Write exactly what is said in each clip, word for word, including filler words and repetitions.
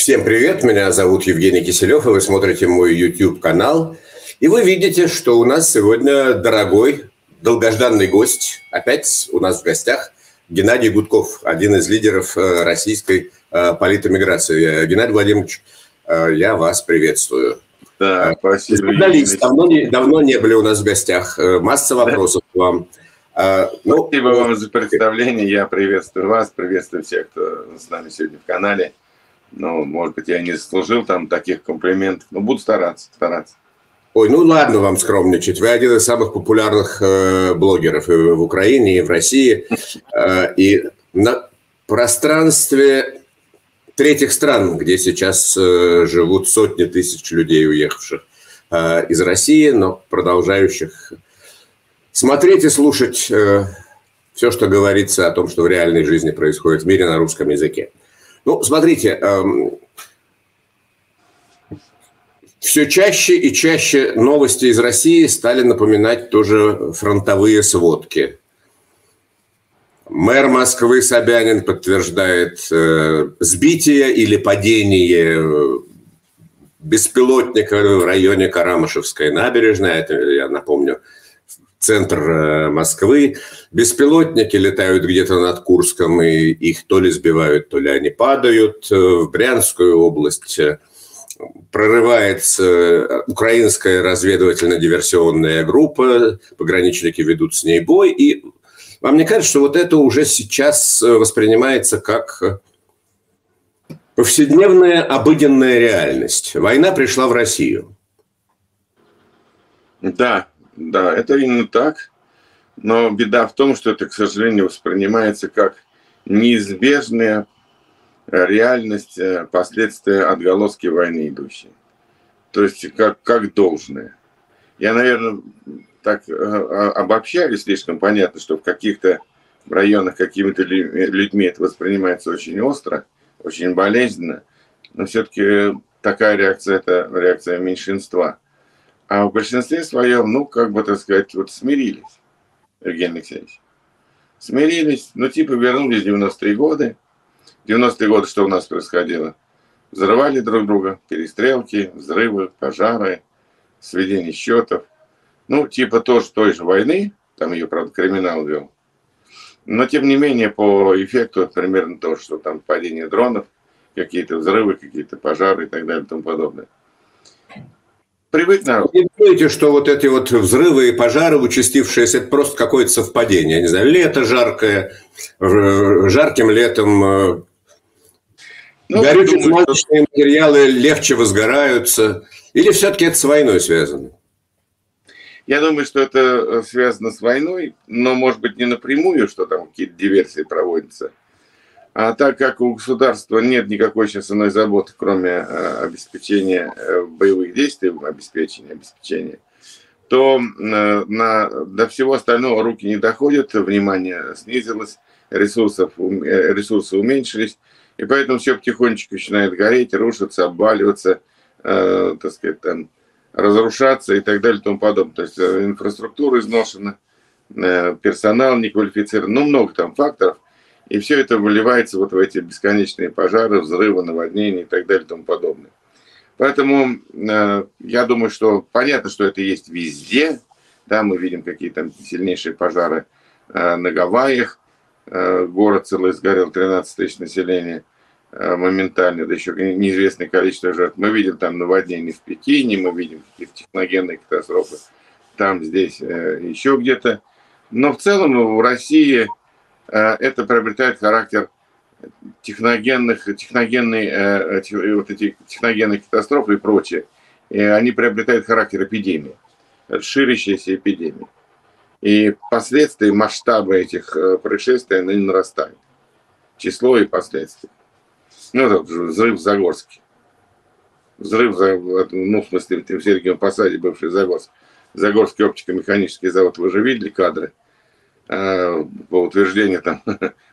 Всем привет, меня зовут Евгений Киселев, и вы смотрите мой YouTube-канал. И вы видите, что у нас сегодня дорогой, долгожданный гость. Опять у нас в гостях Геннадий Гудков, один из лидеров российской политэмиграции. Геннадий Владимирович, я вас приветствую. Да, спасибо. Давно не, давно не были у нас в гостях. Масса вопросов к вам. Ну, спасибо вам за представление. Я приветствую вас, приветствую всех, кто с нами сегодня в канале. Ну, может быть, я не заслужил там таких комплиментов, но буду стараться, стараться. Ой, ну ладно вам скромничать. Вы один из самых популярных э, блогеров и в Украине, и в России. Э, и на пространстве третьих стран, где сейчас э, живут сотни тысяч людей, уехавших э, из России, но продолжающих смотреть и слушать э, все, что говорится о том, что в реальной жизни происходит в мире на русском языке. Ну, смотрите, эм, все чаще и чаще новости из России стали напоминать тоже фронтовые сводки. Мэр Москвы Собянин подтверждает э, сбитие или падение беспилотника в районе Карамышевской набережной. Это, я напомню, центр Москвы. Беспилотники летают где-то над Курском, и их то ли сбивают, то ли они падают. В Брянскую область прорывается украинская разведывательно-диверсионная группа, пограничники ведут с ней бой. И вам не кажется, что вот это уже сейчас воспринимается как повседневная обыденная реальность? Война пришла в Россию. Да. Да, это именно так, но беда в том, что это, к сожалению, воспринимается как неизбежная реальность, последствия, отголоски войны идущие. То есть как, как должное. Я, наверное, так обобщаю слишком. Понятно, что в каких-то районах какими-то людьми это воспринимается очень остро, очень болезненно, но все-таки такая реакция – это реакция меньшинства. А в большинстве своем, ну, как бы, так сказать, вот смирились, Евгений Алексеевич. Смирились, ну, типа вернулись в девяностые годы. В девяностые годы что у нас происходило? Взрывали друг друга, перестрелки, взрывы, пожары, сведение счетов. Ну, типа тоже той же войны, там ее, правда, криминал вел. Но, тем не менее, по эффекту примерно то, что там падение дронов, какие-то взрывы, какие-то пожары и так далее и тому подобное. Привык народ. Не думаете, что вот эти вот взрывы и пожары, участившиеся, это просто какое-то совпадение? Я не знаю, лето жаркое, жарким летом ну, горючие смазочные материалы легче возгораются. Или все-таки это с войной связано? Я думаю, что это связано с войной, но, может быть, не напрямую, что там какие-то диверсии проводятся. А так как у государства нет никакой сейчас иной заботы, кроме э, обеспечения э, боевых действий, обеспечения, обеспечения, то э, на, до всего остального руки не доходят, внимание снизилось, ресурсов, э, ресурсы уменьшились, и поэтому все потихонечку начинает гореть, рушиться, обваливаться, э, так сказать, там, разрушаться и так далее и тому подобное. То есть э, инфраструктура изношена, э, персонал неквалифицирован, ну много там факторов. И все это выливается вот в эти бесконечные пожары, взрывы, наводнения и так далее и тому подобное. Поэтому э, я думаю, что понятно, что это есть везде. Да, мы видим какие-то сильнейшие пожары э, на Гавайях. Э, город целый сгорел, тринадцать тысяч населения э, моментально, да еще неизвестное количество жертв. Мы видим там наводнения в Пекине, мы видим какие-то техногенные катастрофы там, здесь, э, еще где-то. Но в целом в России это приобретает характер техногенных, техногенной, э, вот эти техногенные катастрофы и прочее. И они приобретают характер эпидемии, ширящейся эпидемии. И последствия, масштабы этих происшествий, они нарастают. Число и последствия. Ну, это взрыв в Загорске. Взрыв, ну, в смысле, в Сергиевом Посаде, бывший Загорск. Загорский оптико-механический завод, вы же видели кадры? По утверждению там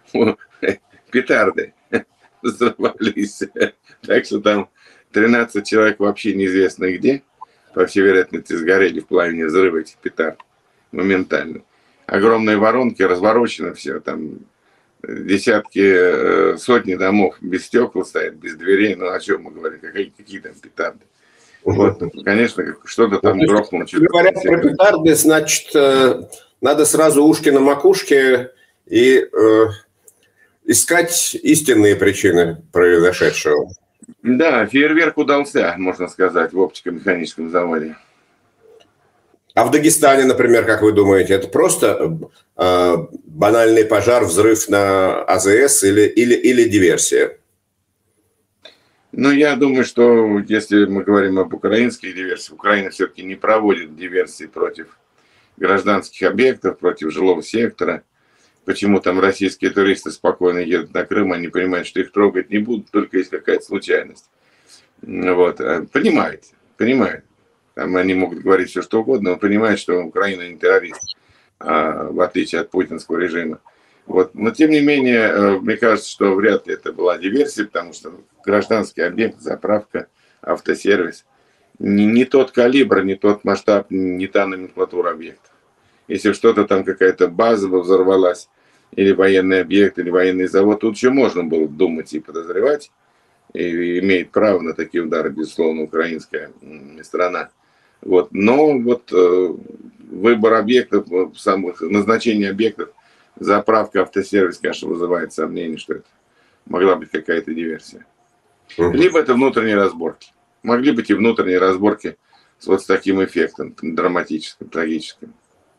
петарды взорвались. Так что там тринадцать человек вообще неизвестно где. По всей вероятности сгорели в пламени взрыва этих петард моментально. Огромные воронки, разворочено все. Там десятки, сотни домов без стекол стоят, без дверей. Ну, о чем мы говорим? Какие, какие там петарды? Вот, конечно, что-то там грохнуло. Говоря про петарды, значит, надо сразу ушки на макушке и э, искать истинные причины произошедшего. Да, фейерверк удался, можно сказать, в оптико-механическом заводе. А в Дагестане, например, как вы думаете, это просто э, банальный пожар, взрыв на АЗС или, или, или диверсия? Ну, я думаю, что если мы говорим об украинских диверсиях, Украина все-таки не проводит диверсии против гражданских объектов, против жилого сектора. Почему там российские туристы спокойно едут на Крым, они понимают, что их трогать не будут, только есть какая-то случайность. Вот. Понимают, понимают. Там они могут говорить все, что угодно, но понимают, что Украина не террорист, а, в отличие от путинского режима. Вот. Но, тем не менее, мне кажется, что вряд ли это была диверсия, потому что гражданский объект, заправка, автосервис, не, не тот калибр, не тот масштаб, не та номенклатура объектов. Если что-то там, какая-то база взорвалась, или военный объект, или военный завод, тут еще можно было думать и подозревать, и имеет право на такие удары, безусловно, украинская сторона. Вот. Но вот э, выбор объектов, самых, назначение объектов, заправка, автосервис, конечно, вызывает сомнение, что это могла быть какая-то диверсия. Угу. Либо это внутренние разборки. Могли быть и внутренние разборки с вот с таким эффектом драматическим, трагическим.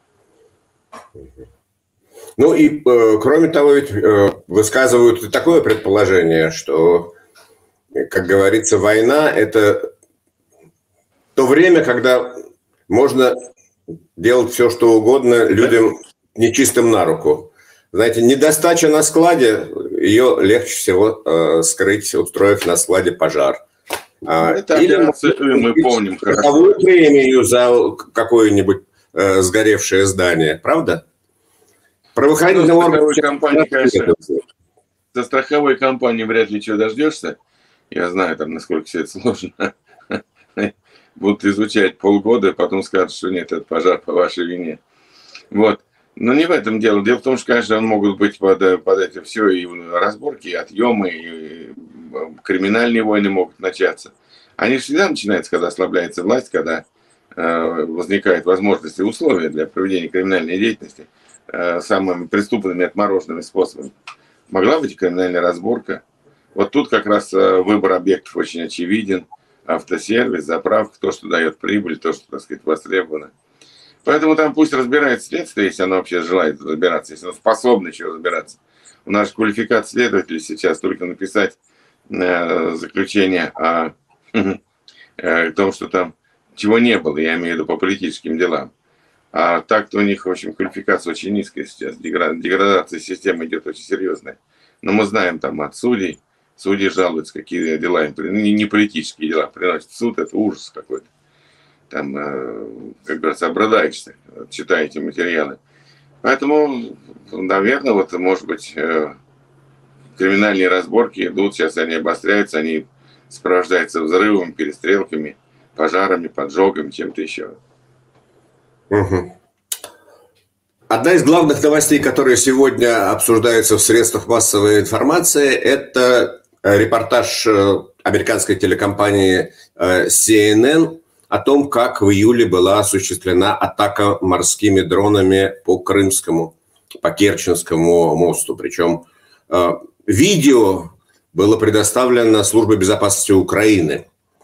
Ну и э, кроме того, ведь э, высказывают и такое предположение, что, как говорится, война – это то время, когда можно делать все, что угодно людям нечистым на руку. Знаете, недостача на складе, ее легче всего э, скрыть, устроив на складе пожар. Это или мы помним хорошо. Премию за какое-нибудь э, сгоревшее здание, правда? Правоохранительные органы... Компании, конечно, со страховой компанией вряд ли чего дождешься. Я знаю, там, насколько все это сложно. Будут изучать полгода, потом скажут, что нет, это пожар по вашей вине. Вот. Но не в этом дело. Дело в том, что, конечно, могут быть под, под это все и разборки, и отъемы, и криминальные войны могут начаться. Они всегда начинаются, когда ослабляется власть, когда э, возникают возможности и условия для проведения криминальной деятельности э, самыми преступными отмороженными способами. Могла быть криминальная разборка. Вот тут как раз э, выбор объектов очень очевиден. Автосервис, заправка, то, что дает прибыль, то, что, так сказать, востребовано. Поэтому там пусть разбирает следствие, если оно вообще желает разбираться, если оно способно еще разбираться. У нас квалификация следователей сейчас только написать э, заключение о, э, о том, что там чего не было, я имею в виду по политическим делам. А так-то у них, в общем, квалификация очень низкая сейчас, деградация системы идет очень серьезная. Но мы знаем там от судей, судьи жалуются, какие дела им, не, не политические дела приносят в суд, это ужас какой-то. Там, как говорится, обрадаешься, читая эти материалы. Поэтому, наверное, вот, может быть, криминальные разборки идут, сейчас они обостряются, они сопровождаются взрывами, перестрелками, пожарами, поджогами, чем-то еще. Угу. Одна из главных новостей, которые сегодня обсуждаются в средствах массовой информации, это репортаж американской телекомпании си эн эн о том, как в июле была осуществлена атака морскими дронами по Крымскому, по Керченскому мосту. Причем э, видео было предоставлено Службой безопасности Украины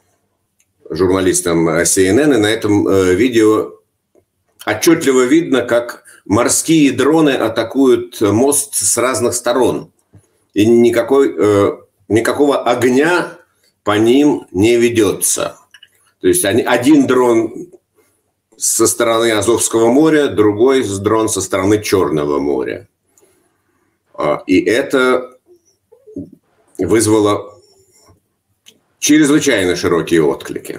журналистам си эн эн, и на этом э, видео отчетливо видно, как морские дроны атакуют мост с разных сторон. И никакой, э, никакого огня по ним не ведется. То есть они, один дрон со стороны Азовского моря, другой дрон со стороны Черного моря. И это вызвало чрезвычайно широкие отклики.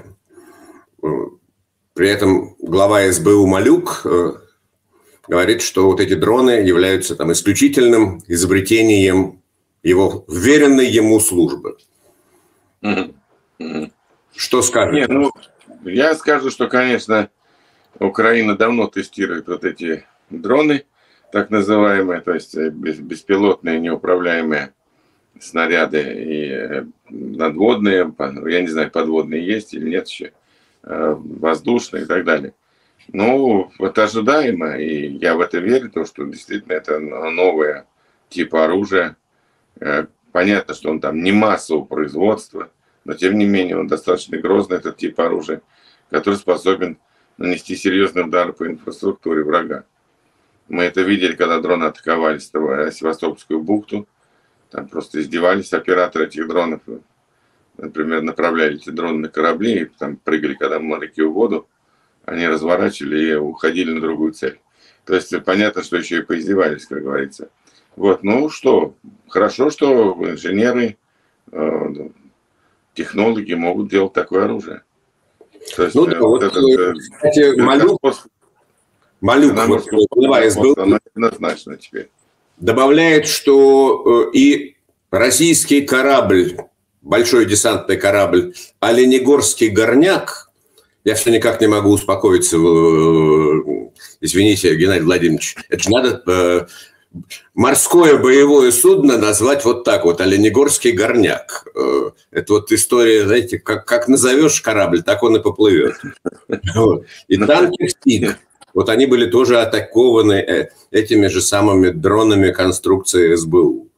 При этом глава эс бэ у Малюк говорит, что вот эти дроны являются там исключительным изобретением его вверенной ему службы. Mm-hmm. Mm-hmm. Что скажете? Нет, ну, я скажу, что, конечно, Украина давно тестирует вот эти дроны. так называемые, то есть беспилотные неуправляемые снаряды и надводные, я не знаю, подводные есть или нет еще, воздушные и так далее. Ну, это ожидаемо, и я в это верю, то, что действительно это новое типа оружия. Понятно, что он там не массового производства, но тем не менее он достаточно грозный, этот тип оружия, который способен нанести серьезный удар по инфраструктуре врага. Мы это видели, когда дроны атаковали Севастопольскую бухту. Там просто издевались операторы этих дронов. Например, направляли эти дроны на корабли, и там прыгали, когда моряки в воду, они разворачивали и уходили на другую цель. То есть понятно, что еще и поиздевались, как говорится. Вот, ну что, хорошо, что инженеры, э, технологи могут делать такое оружие. То есть, ну да, вот, этот, кстати, Малюк, Малюк вот, СБУ, однозначно теперь добавляет, что и российский корабль, большой десантный корабль «Оленегорский горняк», я все никак не могу успокоиться, извините, Геннадий Владимирович, это же надо морское боевое судно назвать вот так вот, «Оленегорский горняк». Это вот история, знаете, как, как назовешь корабль, так он и поплывет. И танкер «Стиг». Вот они были тоже атакованы этими же самыми дронами конструкции СБУ.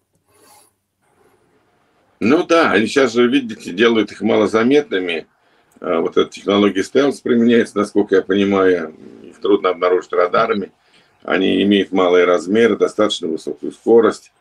Ну да, они сейчас же, видите, делают их малозаметными. Вот эта технология стелс применяется, насколько я понимаю, их трудно обнаружить радарами. Они имеют малые размеры, достаточно высокую скорость,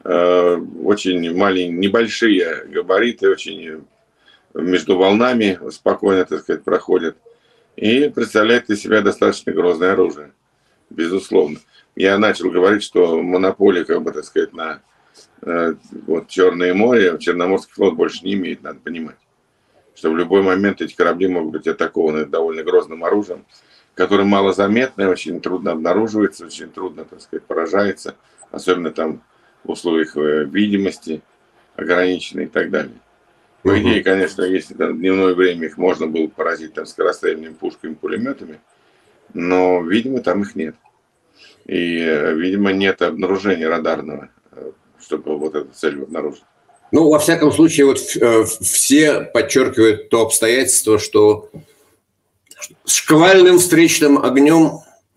очень маленькие, небольшие габариты, очень между волнами спокойно, так сказать, проходят. И представляет из себя достаточно грозное оружие, безусловно. Я начал говорить, что монополия, как бы, так сказать, на э, вот, Черное море, Черноморский флот больше не имеет, надо понимать. Что в любой момент эти корабли могут быть атакованы довольно грозным оружием, которое малозаметное, очень трудно обнаруживается, очень трудно, так сказать, поражается, особенно там в условиях видимости ограниченной и так далее. По идее, конечно, если там в дневное время их можно было поразить там скорострельными пушками, пулеметами, но, видимо, там их нет. И, видимо, нет обнаружения радарного, чтобы вот эту цель обнаружить. Ну, во всяком случае, вот все подчеркивают то обстоятельство, что шквальным встречным огнем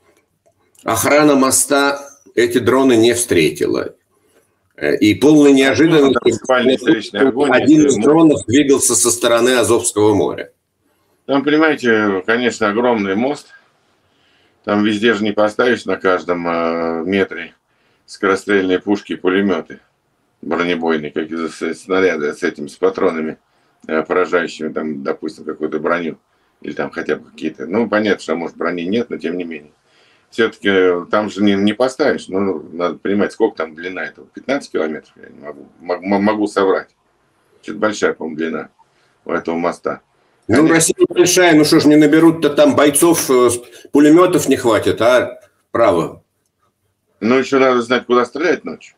охрана моста эти дроны не встретила. И полной неожиданностью один из дронов двигался со стороны Азовского моря. Там, понимаете, конечно, огромный мост. Там везде же не поставишь на каждом метре скорострельные пушки и пулеметы бронебойные, как снаряды с этими, с патронами, поражающими, там, допустим, какую-то броню. Или там хотя бы какие-то. Ну, понятно, что, может, брони нет, но тем не менее. Все-таки там же не, не поставишь. Ну, надо понимать, сколько там длина этого. пятнадцать километров, я не могу. Могу, могу соврать. Что-то большая, по-моему, длина у этого моста. Конечно. Ну, Россия большая, ну что ж, не наберут-то там бойцов, пулеметов не хватит, а право. Ну, еще надо знать, куда стрелять ночью.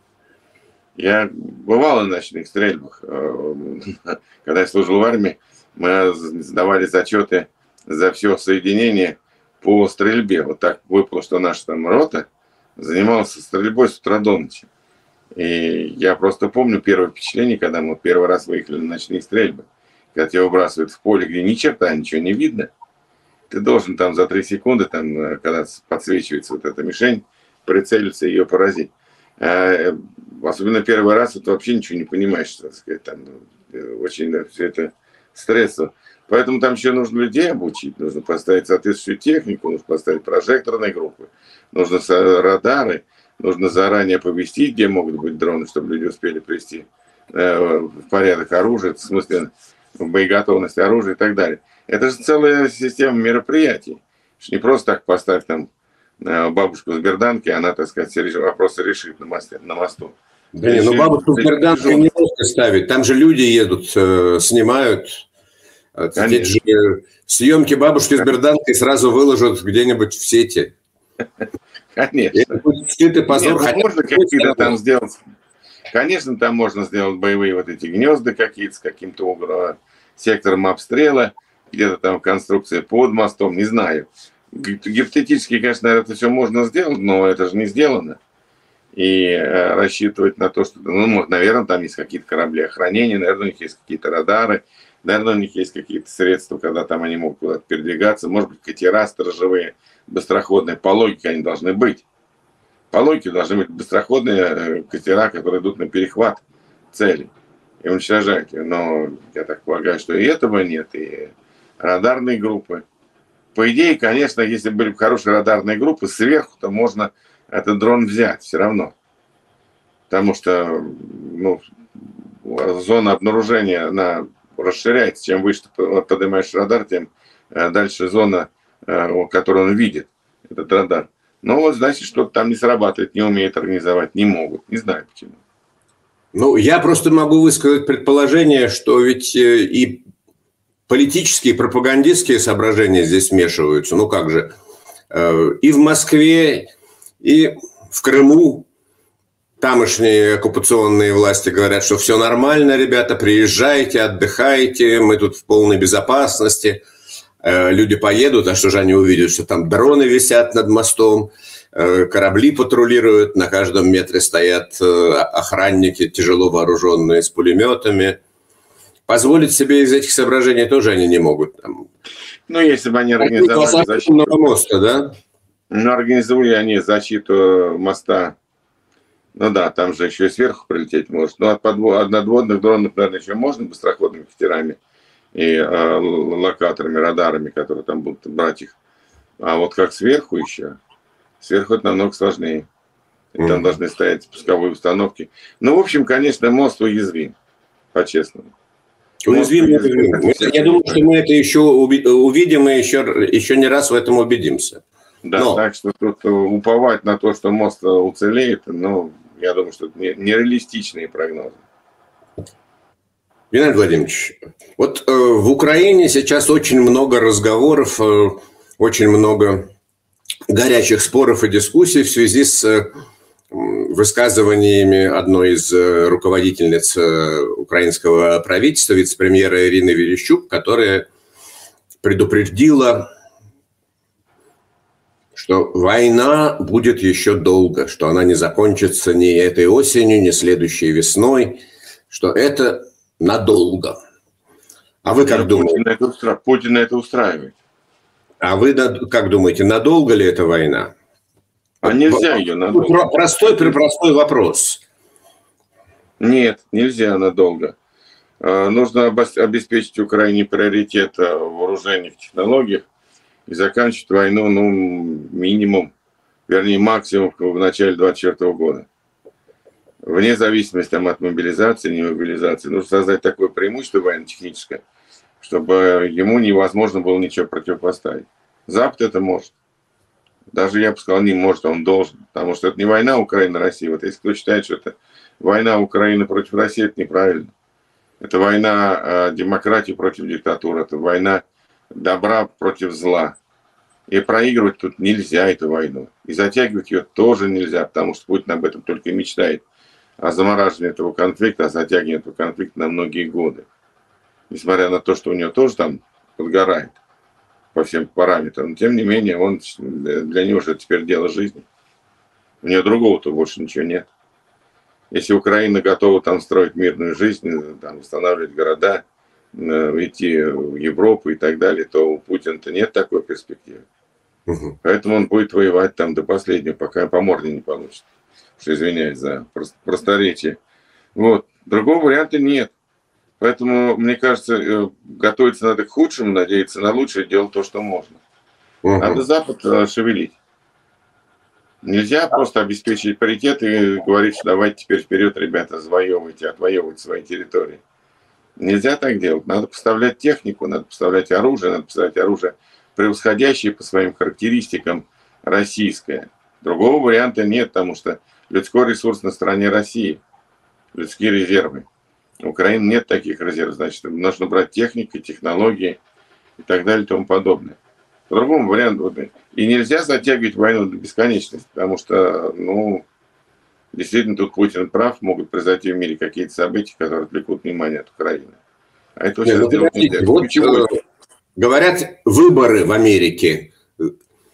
Я бывал на ночных стрельбах. Когда я служил в армии, мы сдавали зачеты за все соединение по стрельбе. Вот так выпало, что наша там рота занималась стрельбой с утра до ночи. И я просто помню первое впечатление, когда мы первый раз выехали на ночные стрельбы. Когда тебя выбрасывают в поле, где ни черта, ничего не видно. Ты должен там за три секунды, там, когда подсвечивается вот эта мишень, прицелиться и ее поразить. А, особенно первый раз, ты вообще ничего не понимаешь, так сказать, там очень, да, все это стрессово. Поэтому там еще нужно людей обучить, нужно поставить соответствующую технику, нужно поставить прожекторные группы, нужно радары, нужно заранее оповестить, где могут быть дроны, чтобы люди успели привести э, в порядок оружие, в смысле в боеготовность оружия и так далее. Это же целая система мероприятий. Не просто так поставь там бабушку с берданки, она, так сказать, все вопросы решит на, мосте, на мосту. Да не, ну бабушку с берданки не просто ставить, там же люди едут, э, снимают. Эти же съемки бабушки с берданкой сразу выложат где-нибудь в сети. Конечно. Ты позор, Нет, можно какие-то там сделать. Конечно, там можно сделать боевые вот эти гнезда какие-то с каким-то угрозой, сектором обстрела, где-то там конструкция под мостом, не знаю. Гипотетически, конечно, это все можно сделать, но это же не сделано. И э, рассчитывать на то, что, ну, наверное, там есть какие-то корабли охранения, наверное, у них есть какие-то радары, наверное, у них есть какие-то средства, когда там они могут куда-то передвигаться, может быть, катера сторожевые, быстроходные, по логике они должны быть. По логике должны быть быстроходные катера, которые идут на перехват цели и уничтожать ее. Но я так полагаю, что и этого нет, и радарные группы. По идее, конечно, если были бы хорошие радарные группы, сверху, то можно этот дрон взять все равно. Потому что ну, зона обнаружения она расширяется. Чем выше ты поднимаешь радар, тем дальше зона, которую он видит, этот радар. Но вот значит, что-то там не срабатывает, не умеет организовать, не могут. Не знаю почему. Ну, я просто могу высказать предположение, что ведь и политические, и пропагандистские соображения здесь смешиваются. Ну как же, и в Москве, и в Крыму тамошние оккупационные власти говорят, что все нормально, ребята, приезжайте, отдыхайте, мы тут в полной безопасности. Люди поедут, а что же они увидят, что там дроны висят над мостом, корабли патрулируют, на каждом метре стоят охранники, тяжело вооруженные с пулеметами. Позволить себе из этих соображений тоже они не могут. Ну, если бы они организовали защиту моста, да? Ну, организовали они защиту моста. Ну да, там же еще и сверху прилететь может. Но от, подвод... от надводных дронов, наверное, еще можно быстроходными катерами и э, локаторами, радарами, которые там будут брать их. А вот как сверху еще, сверху это намного сложнее. И там mm-hmm. должны стоять пусковые установки. Ну, в общем, конечно, мост уязвим, по-честному. Уязвим, уязвим. Я думаю, что мы это еще увидим и еще, еще не раз в этом убедимся. Да, но... так что тут уповать на то, что мост уцелеет, ну, я думаю, что это нереалистичные прогнозы. Геннадий Владимирович, вот э, в Украине сейчас очень много разговоров, э, очень много горячих споров и дискуссий в связи с э, высказываниями одной из э, руководительниц э, украинского правительства, вице-премьера Ирины Верещук, которая предупредила, что война будет еще долго, что она не закончится ни этой осенью, ни следующей весной, что это надолго. А вы как думаете? Путина это, устра... Путина это устраивает. А вы как думаете, надолго ли эта война? А нельзя ее надолго. Простой, препростой вопрос. Нет, нельзя надолго. Нужно обеспечить Украине приоритет в вооружениях, технологиях и заканчивать войну, ну, минимум, вернее, максимум в начале двадцать четвёртого года. Вне зависимости там, от мобилизации, не мобилизации. Нужно создать такое преимущество военно-техническое, чтобы ему невозможно было ничего противопоставить. Запад это может. Даже, я бы сказал, не может, он должен. Потому что это не война Украины-России. Вот если кто считает, что это война Украины против России, это неправильно. Это война э, демократии против диктатуры. Это война добра против зла. И проигрывать тут нельзя эту войну. И затягивать ее тоже нельзя, потому что Путин об этом только и мечтает. О замораживании этого конфликта, о затягивании этого конфликта на многие годы. Несмотря на то, что у него тоже там подгорает по всем параметрам. Но тем не менее, он, для него же это теперь дело жизни. У него другого-то больше ничего нет. Если Украина готова там строить мирную жизнь, там, восстанавливать города, идти в Европу и так далее, то у Путина-то нет такой перспективы. Угу. Поэтому он будет воевать там до последнего, пока по морде не получит. Что извиняюсь за просторечие. Вот. Другого варианта нет. Поэтому, мне кажется, готовиться надо к худшему, надеяться на лучшее, делать то, что можно. Угу. Надо Запад шевелить. Нельзя просто обеспечить паритет и говорить, что давайте теперь вперед, ребята, завоевывайте, отвоевывайте свои территории. Нельзя так делать. Надо поставлять технику, надо поставлять оружие, надо поставлять оружие, превосходящее по своим характеристикам российское. Другого варианта нет, потому что людской ресурс на стороне России, людские резервы. У Украины нет таких резервов, значит, нужно брать технику, технологии и так далее и тому подобное. По-другому варианту. И нельзя затягивать войну до бесконечности, потому что, ну, действительно, тут Путин прав, могут произойти в мире какие-то события, которые отвлекут внимание от Украины. А этого сейчас ну, делать нельзя. Вот, говорят, выборы в Америке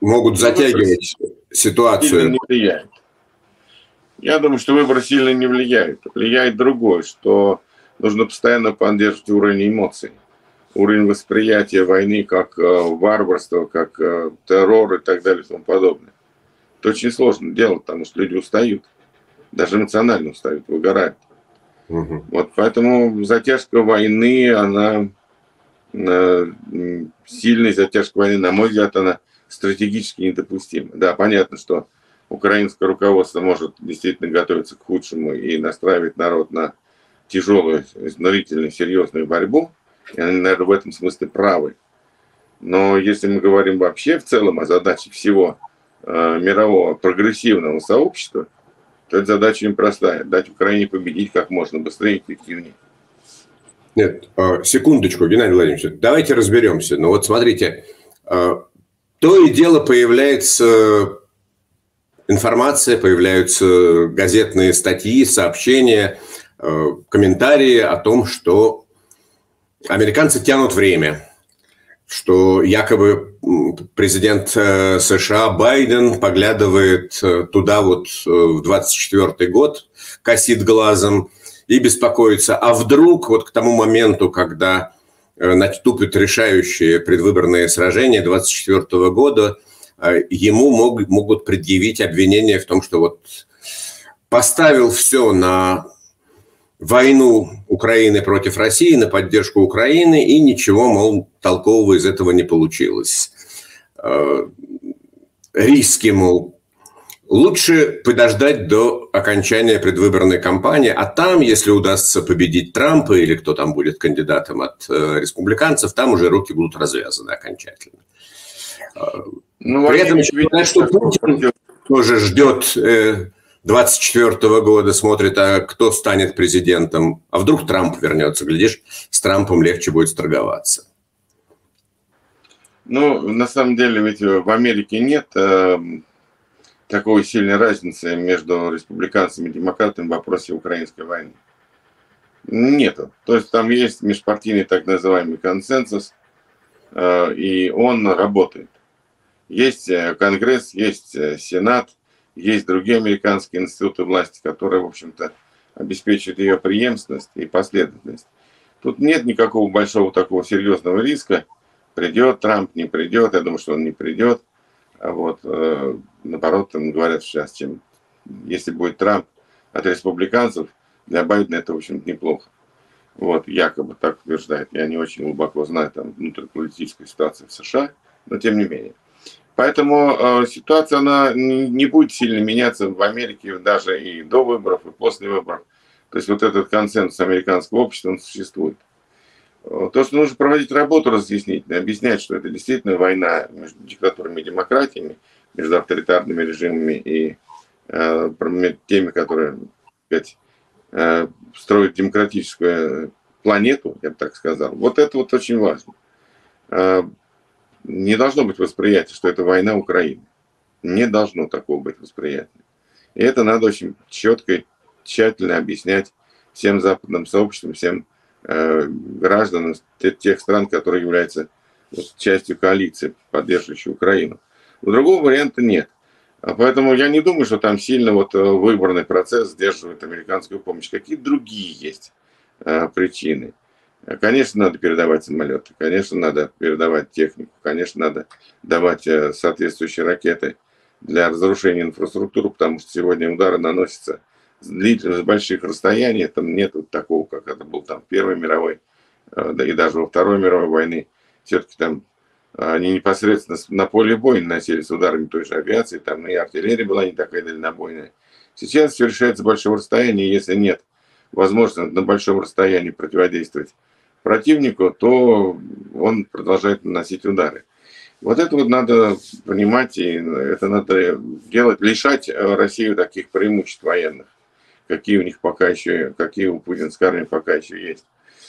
могут затягивать ситуацию. Не влияет. Я думаю, что выборы сильно не влияют. Влияет другое, что нужно постоянно поддерживать уровень эмоций, уровень восприятия войны как варварство, как террор и так далее и тому подобное. Это очень сложно делать, потому что люди устают. Даже эмоционально устают, выгорают. Угу. Вот поэтому затяжка войны, она, сильная затяжка войны, на мой взгляд, она стратегически недопустима. Да, понятно, что украинское руководство может действительно готовиться к худшему и настраивать народ на тяжелую, изнурительную, серьезную борьбу. И они, наверное, в этом смысле правы. Но если мы говорим вообще в целом о задаче всего э, мирового прогрессивного сообщества, то эта задача им простая – дать Украине победить как можно быстрее и эффективнее. Нет, секундочку, Геннадий Владимирович, давайте разберемся. Ну вот смотрите, то и дело появляется информация, появляются газетные статьи, сообщения, комментарии о том, что американцы тянут время, что якобы президент США Байден поглядывает туда вот в двадцать четвёртый год, косит глазом и беспокоится, а вдруг вот к тому моменту, когда наступят решающие предвыборные сражения двадцать четвёртого года, ему мог, могут предъявить обвинение в том, что вот поставил все на войну Украины против России, на поддержку Украины, и ничего, мол, толкового из этого не получилось. Риски, мол, лучше подождать до окончания предвыборной кампании, а там, если удастся победить Трампа или кто там будет кандидатом от республиканцев, там уже руки будут развязаны окончательно. Ну, При этом еще видно, что Путин тоже ждет двадцать четвёртого года, смотрит, а кто станет президентом. А вдруг Трамп вернется, глядишь, с Трампом легче будет сторговаться. Ну, на самом деле, ведь в Америке нет э, такой сильной разницы между республиканцами и демократами в вопросе украинской войны. Нету. То есть там есть межпартийный так называемый консенсус, э, и он работает. Есть Конгресс, есть Сенат, есть другие американские институты власти, которые, в общем-то, обеспечивают ее преемственность и последовательность. Тут нет никакого большого такого серьезного риска. Придет Трамп, не придет. Я думаю, что он не придет. А вот, э, наоборот, там говорят сейчас, чем, если будет Трамп от республиканцев, для Байдена это, в общем-то, неплохо. Вот, якобы так утверждает. Я не очень глубоко знаю там внутриполитическую ситуацию в США, но тем не менее. Поэтому э, ситуация, она не, не будет сильно меняться в Америке даже и до выборов, и после выборов. То есть вот этот консенсус американского общества, он существует. То, что нужно проводить работу разъяснительную, объяснять, что это действительно война между диктатурами и демократиями, между авторитарными режимами и э, теми, которые опять, э, строят демократическую планету, я бы так сказал. Вот это вот очень важно. Э, не должно быть восприятия, что это война Украины. Не должно такого быть восприятия. И это надо очень четко и тщательно объяснять всем западным сообществам, всем гражданам тех стран, которые являются частью коалиции, поддерживающей Украину. Другого варианта нет. Поэтому я не думаю, что там сильно вот выборный процесс сдерживает американскую помощь. Какие другие есть причины? Конечно, надо передавать самолеты, конечно, надо передавать технику, конечно, надо давать соответствующие ракеты для разрушения инфраструктуры, потому что сегодня удары наносятся с длительных, с больших расстояний. Там нет вот такого, как это был там в Первой мировой, да и даже во Второй мировой войны. Все-таки там они непосредственно на поле боя наносились ударами той же авиации, там и артиллерия была не такая дальнобойная. Сейчас все решается с большого расстояния, если нет возможности на большом расстоянии противодействовать противнику, то он продолжает наносить удары. Вот это вот надо понимать, и это надо делать, лишать Россию таких преимуществ военных, какие у них пока еще, какие у путинской армии пока еще есть.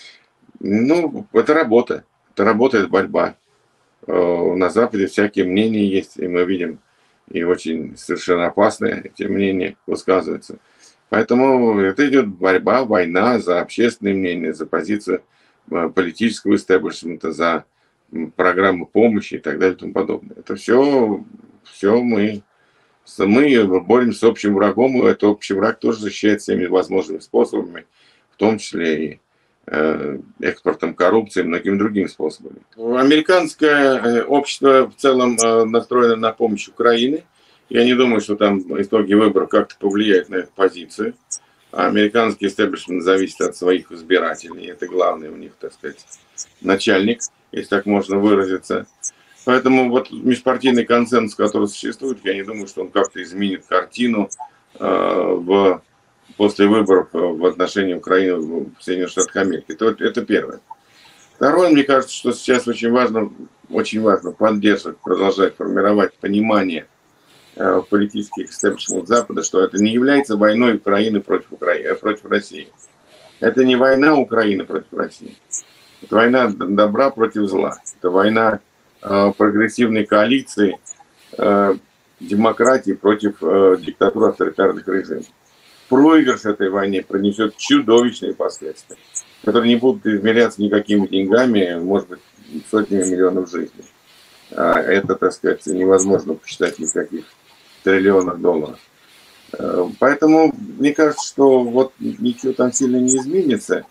Ну, это работа, это работа, это борьба. На Западе всякие мнения есть, и мы видим, и очень совершенно опасные эти мнения высказываются. Поэтому это идет борьба, война за общественное мнение, за позицию политического истеблишмента, за программы помощи и так далее и тому подобное. Это все, все мы, мы боремся с общим врагом, и этот общий враг тоже защищает всеми возможными способами, в том числе и э, экспортом коррупции и многими другими способами. Американское общество в целом э, настроено на помощь Украине. Я не думаю, что там итоги выборов как-то повлияют на эту позицию. Американский истеблишмент зависит от своих избирателей. Это главный у них, так сказать, начальник, если так можно выразиться. Поэтому вот межпартийный консенсус, который существует, я не думаю, что он как-то изменит картину э, в, после выборов в отношении Украины в Соединенных Штатах Америки. Это, это первое. Второе, мне кажется, что сейчас очень важно, очень важно поддерживать, продолжать формировать понимание политических истеблишментов Запада, что это не является войной Украины против, Украины, против России. Это не война Украины против России. Это война добра против зла. Это война э, прогрессивной коалиции, э, демократии против э, диктатуры авторитарных режимов. Проигрыш этой войны принесет чудовищные последствия, которые не будут измеряться никакими деньгами, может быть, сотнями миллионов жизней. А это, так сказать, невозможно посчитать никаких триллионов долларов. Поэтому мне кажется, что вот ничего там сильно не изменится.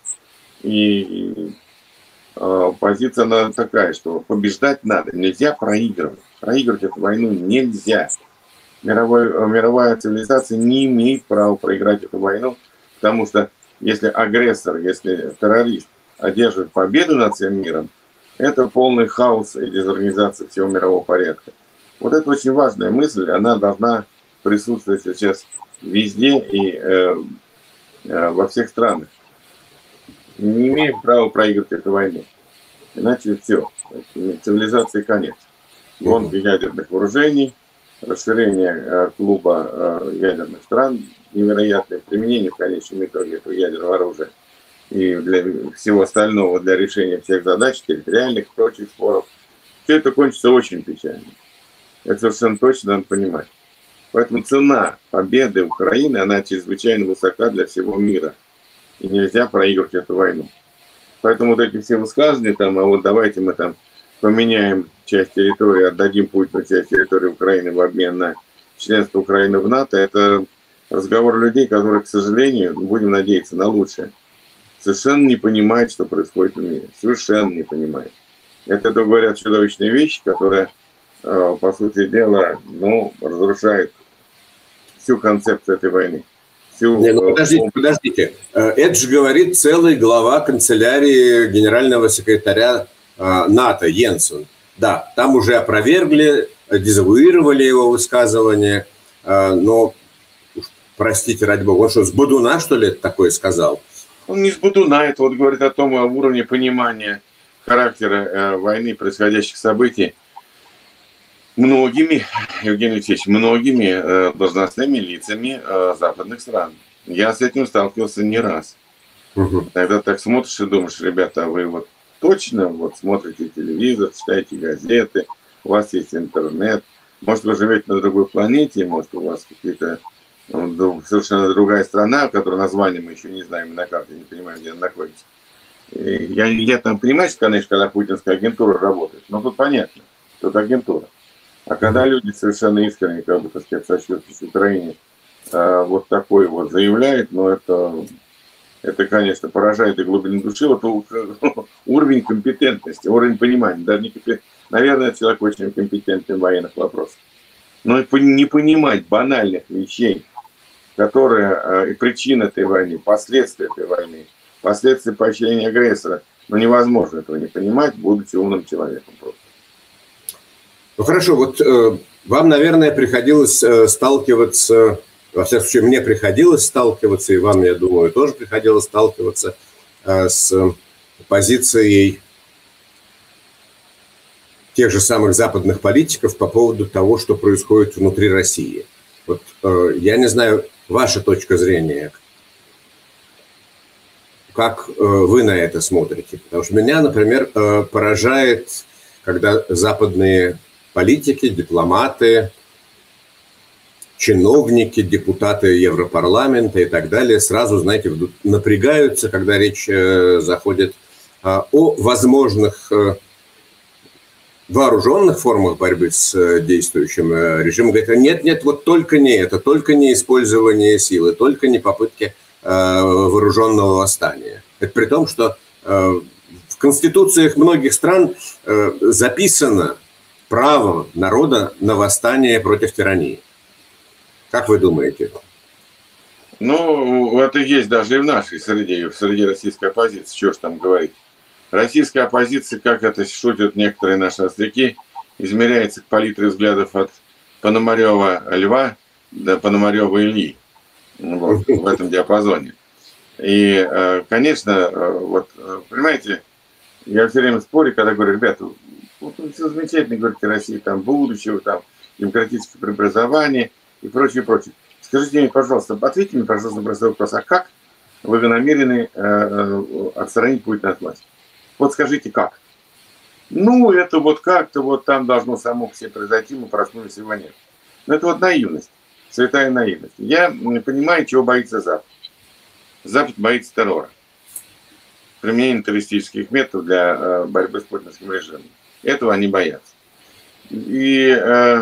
И позиция она такая, что побеждать надо. Нельзя проигрывать. Проигрывать эту войну нельзя. Мировой, мировая цивилизация не имеет права проиграть эту войну, потому что если агрессор, если террорист одерживает победу над всем миром, это полный хаос и дезорганизация всего мирового порядка. Вот это очень важная мысль, она должна присутствовать сейчас везде и э, э, во всех странах. Не имеем права проиграть эту войну. Иначе все, цивилизации конец. Гонка ядерных вооружений, расширение э, клуба э, ядерных стран, невероятное применение в конечном итоге этого ядерного оружия и для всего остального, для решения всех задач, территориальных и прочих споров. Все это кончится очень печально. Это совершенно точно надо понимать. Поэтому цена победы Украины, она чрезвычайно высока для всего мира. И нельзя проигрывать эту войну. Поэтому вот эти все высказывания, там, а вот давайте мы там поменяем часть территории, отдадим Путину часть территории Украины в обмен на членство Украины в НАТО, это разговор людей, которые, к сожалению, будем надеяться на лучшее, совершенно не понимают, что происходит в мире. Совершенно не понимают. Это, говорят, чудовищные вещи, которые, по сути дела, ну, разрушают всю концепцию этой войны. Всю... Не, ну подождите, подождите. Это же говорит целый глава канцелярии генерального секретаря НАТО Йенсен. Да, там уже опровергли, дезавуировали его высказывание, но, простите, ради бога, он что, с Бодуна, что ли, такое сказал? Он не с Бодуна, это вот говорит о том, о уровне понимания характера войны, происходящих событий многими, Евгений Алексеевич, многими должностными лицами западных стран. Я с этим сталкивался не раз. Угу. Когда так смотришь и думаешь, ребята, вы вот точно вот смотрите телевизор, читаете газеты, у вас есть интернет, может, вы живете на другой планете, может, у вас какие-то ну, совершенно другая страна, которое название мы еще не знаем на карте, не понимаем, где она находится. И я, я там понимаю, что, конечно, когда путинская агентура работает, но тут понятно, что это агентура. А когда люди совершенно искренне, как бы, так сказать, сочувствуют Украине, э, вот такой вот заявляет, ну, это, это, конечно, поражает и глубину души. Вот уровень компетентности, уровень понимания, даже не компетентности. Наверное, человек очень компетентен в военных вопросах. Но не понимать банальных вещей, которые э, и причины этой войны, последствия этой войны, последствия поощрения агрессора, ну, невозможно этого не понимать, будучи умным человеком просто. Ну хорошо, вот э, вам, наверное, приходилось э, сталкиваться, во всяком случае, мне приходилось сталкиваться, и вам, я думаю, тоже приходилось сталкиваться э, с позицией тех же самых западных политиков по поводу того, что происходит внутри России. Вот э, я не знаю, ваша точка зрения, как э, вы на это смотрите? Потому что меня, например, э, поражает, когда западные политики, дипломаты, чиновники, депутаты Европарламента и так далее сразу, знаете, напрягаются, когда речь заходит о возможных вооруженных формах борьбы с действующим режимом, говорит, нет, нет, вот только не это, только не использование силы, только не попытки вооруженного восстания. Это при том, что в конституциях многих стран записано право народа на восстание против тирании. Как вы думаете? Ну, это есть даже и в нашей среде, в среде российской оппозиции. Чего ж там говорить? Российская оппозиция, как это шутят некоторые наши остряки, измеряется к палитре взглядов от Пономарева Льва до Пономарева Ильи. Вот, в этом диапазоне. И, конечно, вот, понимаете, я все время спорю, когда говорю, ребята, вот все замечательно, говорите, Россия там будущего, там демократическое преобразование и прочее, прочее. Скажите мне, пожалуйста, ответьте мне, пожалуйста, на простой вопрос, а как вы намерены отстранить Путина от власти? Вот скажите, как? Ну, это вот как-то вот там должно само все произойти, мы проснулись, его нет. Но это вот наивность. Святая наивность. Я не понимаю, чего боится Запад. Запад боится террора. Применение террористических методов для борьбы с путинским режимом. Этого они боятся. И,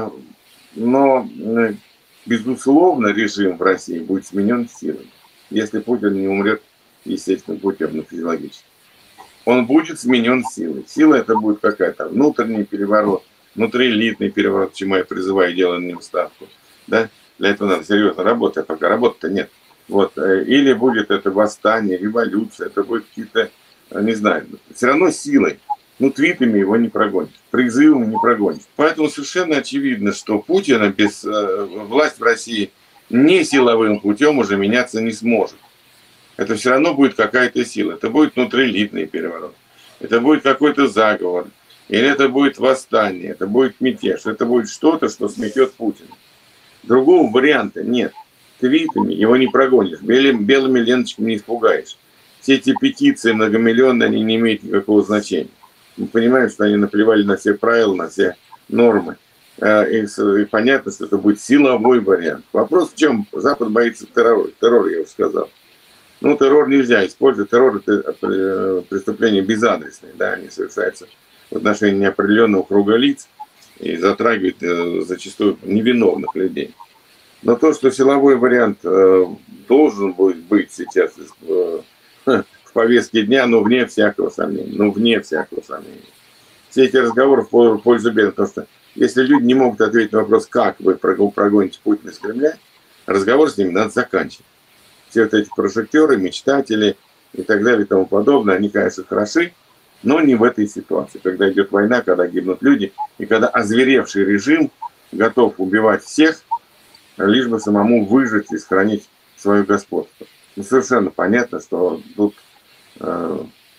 но, безусловно, режим в России будет сменен силой. Если Путин не умрет естественным путем, но физиологически. Он будет сменен силой. Сила это будет какая-то внутренний переворот, внутриэлитный переворот, к чему я призываю, делаю на него ставку. Да? Для этого надо серьезно работать, а пока работы-то нет. Вот. Или будет это восстание, революция, это будет какие-то, не знаю, все равно силой. Ну, твитами его не прогонишь, призывом не прогонишь. Поэтому совершенно очевидно, что Путина без э, власть в России не силовым путем уже меняться не сможет. Это все равно будет какая-то сила. Это будет внутриэлитный переворот. Это будет какой-то заговор. Или это будет восстание, это будет мятеж. Это будет что-то, что сметет Путина. Другого варианта нет. Твитами его не прогонишь, белым, белыми ленточками не испугаешь. Все эти петиции многомиллионные, они не имеют никакого значения. Мы понимаем, что они наплевали на все правила, на все нормы. И, и понятно, что это будет силовой вариант. Вопрос в чем? Запад боится террора. Террор, я уже сказал. Ну, террор нельзя использовать. Террор – это преступление безадресное. Да? Они совершаются в отношении неопределенного круга лиц и затрагивают зачастую невиновных людей. Но то, что силовой вариант э, должен будет быть сейчас в, в повестке дня, ну, вне всякого сомнения. Ну, вне всякого сомнения. Все эти разговоры в пользу беда, потому что если люди не могут ответить на вопрос, как вы прогоните Путина из Кремля, разговор с ними надо заканчивать. Все вот эти прожектеры, мечтатели и так далее и тому подобное, они, конечно, хороши, но не в этой ситуации. Когда идет война, когда гибнут люди, и когда озверевший режим готов убивать всех, лишь бы самому выжить и сохранить свое господство. Ну, совершенно понятно, что тут э,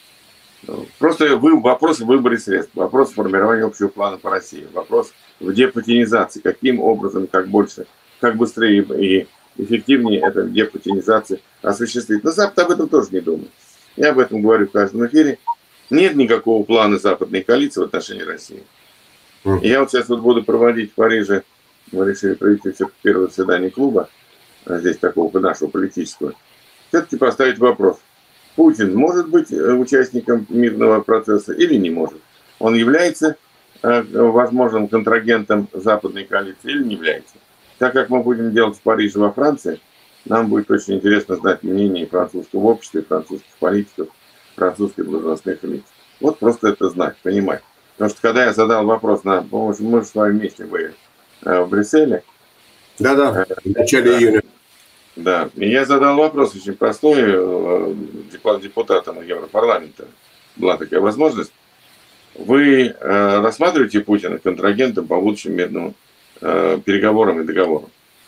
просто вы, вопрос в выборе средств, вопрос формирования общего плана по России, вопрос в депутинизации, каким образом, как больше, как быстрее и эффективнее эта депутинизация осуществить. Но Запад об этом тоже не думает. Я об этом говорю в каждом эфире. Нет никакого плана западной коалиции в отношении России. И я вот сейчас вот буду проводить в Париже, мы решили провести все-таки первое заседание клуба, здесь такого нашего политического, все-таки поставить вопрос. Путин может быть участником мирного процесса или не может? Он является возможным контрагентом западной коалиции или не является? Так как мы будем делать в Париже, во Франции, нам будет очень интересно знать мнение французского общества, французских политиков, французских должностных лиц. Вот просто это знать, понимать. Потому что когда я задал вопрос, на, мы же с вами вместе были в Брюсселе. Да-да, в начале июня. Да, и я задал вопрос очень простой депутатам Европарламента. Была такая возможность. Вы рассматриваете Путина контрагентом по будущим мирным переговорам и договорам?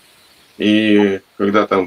И когда там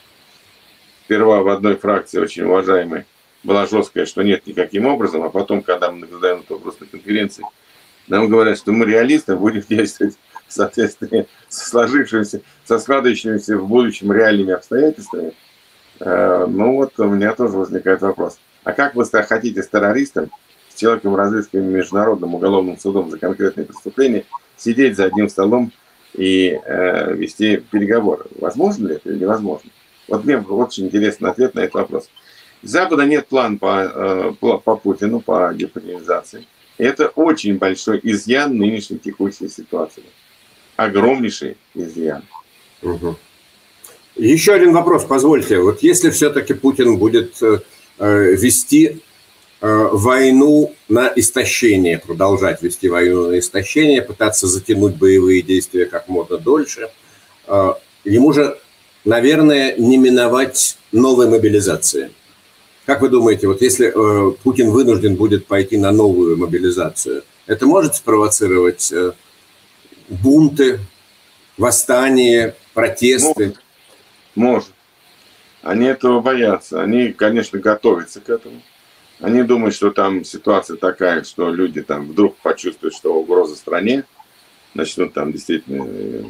сперва в одной фракции очень уважаемой была жесткая, что нет никаким образом, а потом, когда мы задаем этот вопрос на конференции, нам говорят, что мы реалисты, будем действовать в соответствии со сложившимися, со складывающимися в будущем реальными обстоятельствами. Ну вот у меня тоже возникает вопрос. А как вы хотите с террористом, с человеком, разыскиваемым Международным уголовным судом за конкретные преступления, сидеть за одним столом и э, вести переговоры? Возможно ли это или невозможно? Вот мне очень интересный ответ на этот вопрос. Запада нет плана по, э, по Путину, по депутинизации. Это очень большой изъян нынешней текущей ситуации. Огромнейший изъян. Угу. Еще один вопрос, позвольте. Вот если все-таки Путин будет э, вести э, войну на истощение, продолжать вести войну на истощение, пытаться затянуть боевые действия как можно дольше, э, ему же, наверное, не миновать новой мобилизации. Как вы думаете, вот если э, Путин вынужден будет пойти на новую мобилизацию, это может спровоцировать э, бунты, восстания, протесты? Может. Может. Они этого боятся. Они, конечно, готовятся к этому. Они думают, что там ситуация такая, что люди там вдруг почувствуют, что угроза стране, начнут там действительно,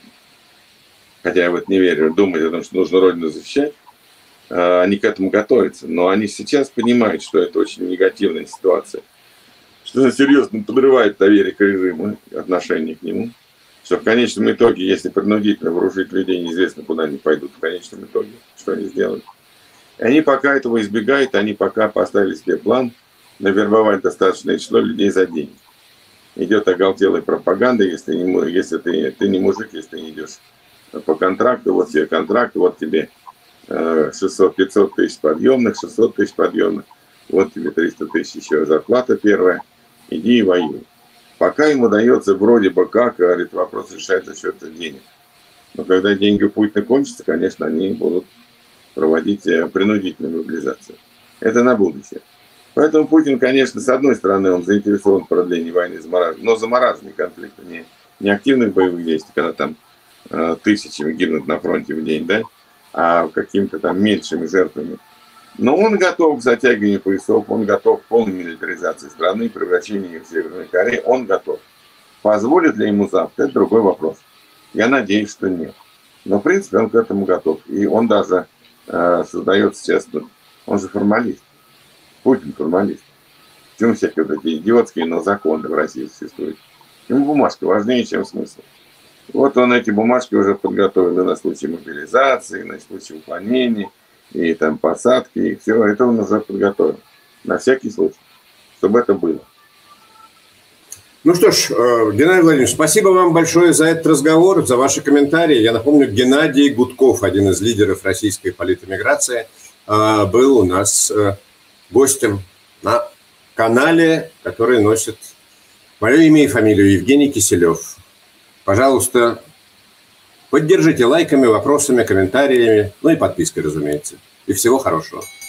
хотя я в это не верю, думать о том, что нужно Родину защищать. Они к этому готовятся. Но они сейчас понимают, что это очень негативная ситуация. Что это серьезно подрывает доверие к режиму, отношение к нему. Что в конечном итоге, если принудительно вооружить людей, неизвестно, куда они пойдут в конечном итоге, что они сделают. И они пока этого избегают, они пока поставили себе план навербовать достаточное число людей за деньги. Идет оголтелая пропаганда, если, не, если ты, ты не мужик, если ты не идешь по контракту, вот тебе контракт, вот тебе шестьсот-пятьсот тысяч подъемных, шестьсот тысяч подъемных, вот тебе триста тысяч еще зарплата первая, иди и воюй. Пока им удается вроде бы как, говорит, вопрос решать за счет денег. Но когда деньги у Путина кончатся, конечно, они будут проводить принудительную мобилизацию. Это на будущее. Поэтому Путин, конечно, с одной стороны, он заинтересован в продлении войны, но замораженный конфликт, не, не активных боевых действий, когда там э, тысячами гибнут на фронте в день, да, а какими-то там меньшими жертвами. Но он готов к затягиванию поясов, он готов к полной милитаризации страны, превращению ее в Северную Корею, он готов. Позволит ли ему Запад, это другой вопрос. Я надеюсь, что нет. Но, в принципе, он к этому готов. И он даже э, создает сейчас, он же формалист. Путин формалист. Почему всякие вот эти идиотские, но законы в России существуют? Ему бумажка важнее, чем смысл. Вот он эти бумажки уже подготовил на случай мобилизации, на случай уклонения, и там посадки, и все. Это он уже подготовил. На всякий случай. Чтобы это было. Ну что ж, Геннадий Владимирович, спасибо вам большое за этот разговор, за ваши комментарии. Я напомню, Геннадий Гудков, один из лидеров российской политэмиграции, был у нас гостем на канале, который носит мое имя и фамилию, Евгений Киселев. Пожалуйста, поддержите лайками, вопросами, комментариями, ну и подпиской, разумеется. И всего хорошего.